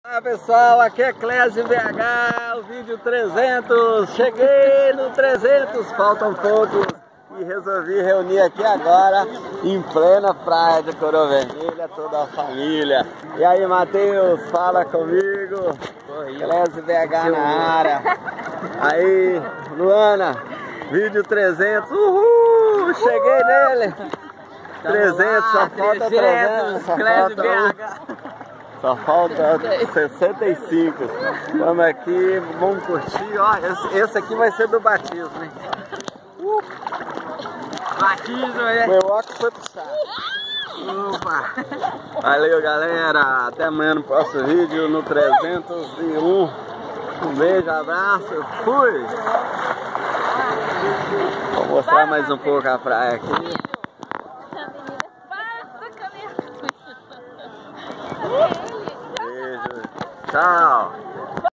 Olá pessoal, aqui é Clésio BH, o vídeo 300, cheguei no 300, faltam poucos e resolvi reunir aqui agora em plena praia de Coroa Vermelha, toda a família. E aí Matheus, fala comigo, Clésio BH na área. Aí Luana, vídeo 300, uhul, cheguei nele, 300, só falta 300, Clésio BH. Só falta 65. Vamos aqui, vamos curtir. Ó, esse aqui vai ser do batismo, hein? Batismo, é? Meu óculos foi puxado. Opa! Valeu, galera. Até amanhã no próximo vídeo, no 301. Um beijo, abraço. Fui! Vou mostrar mais um pouco a praia aqui. Beijo. Tchau.